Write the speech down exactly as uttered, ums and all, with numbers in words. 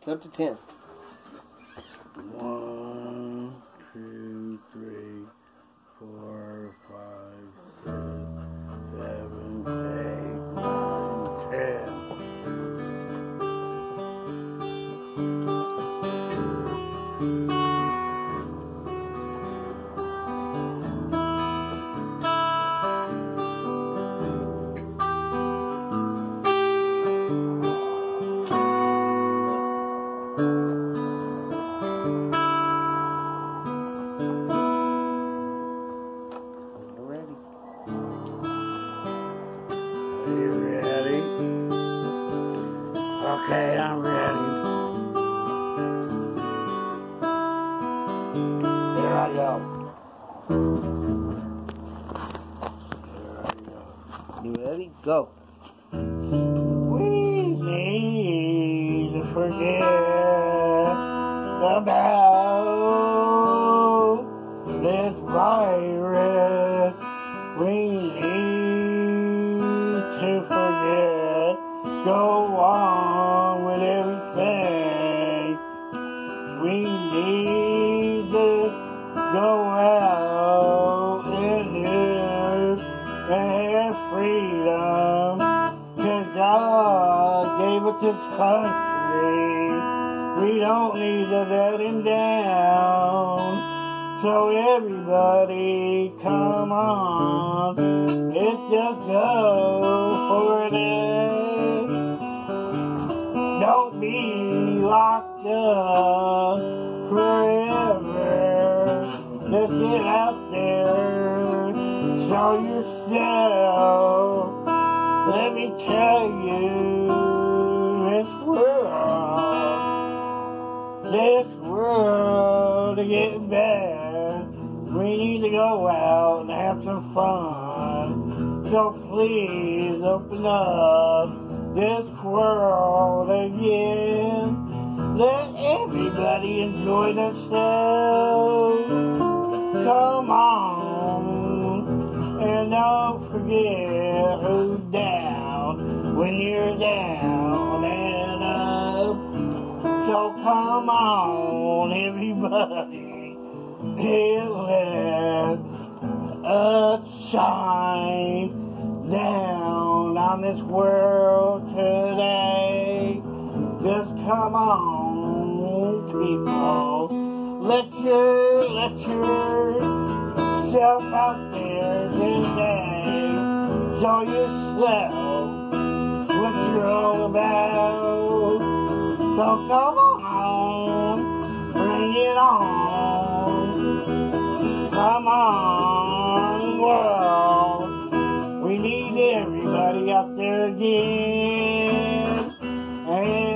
Count to ten. One, two, three, four, five, six, seven, eight, nine, ten. Okay, I'm ready. There I go. There I go. You ready? Go. We need to forget about this virus. We need to forget. Go on with everything. We need to go out and live and have freedom. Cause God gave us this country. We don't need to let him down. So everybody come on. Let's just go for it. Don't be locked up forever. Let's get out there, show yourself. Let me tell you, this world, this world is getting bad. We need to go out and have some fun. So please open up this world again. Let everybody enjoy themselves. Come on, and don't forget who's down when you're down and up. So come on, everybody, let us shine down on this world today. Just come on, people. Let your, let yourself out there today. Show yourself what you're all about. So come on, bring it on. Come on, world. We need everybody out there again. And